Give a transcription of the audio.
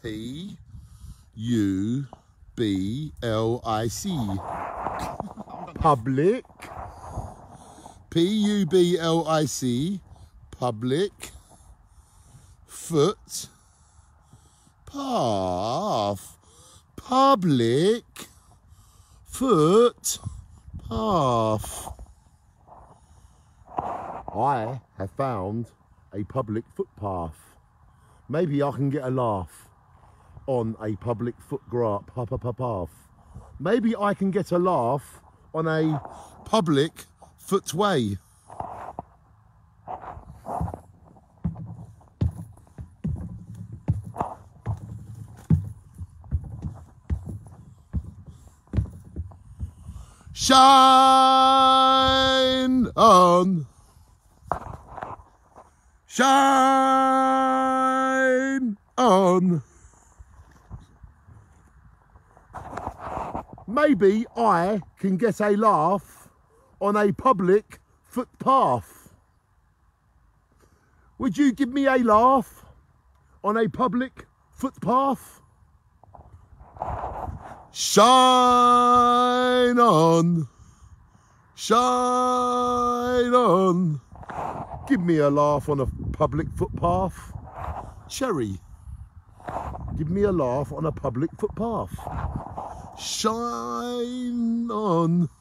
P-U-B-L-I-C. Public. P-U-B-L-I-C. Public. Foot. Path. Public. Foot. Path. I have found a public footpath. Maybe I can get a laugh on a public path. Maybe I can get a laugh on a public footway. Shine on. Shine on. Maybe I can get a laugh on a public footpath. Would you give me a laugh on a public footpath? Shine on. Shine on. Give me a laugh on a public footpath. Cherry. Give me a laugh on a public footpath. Shine on.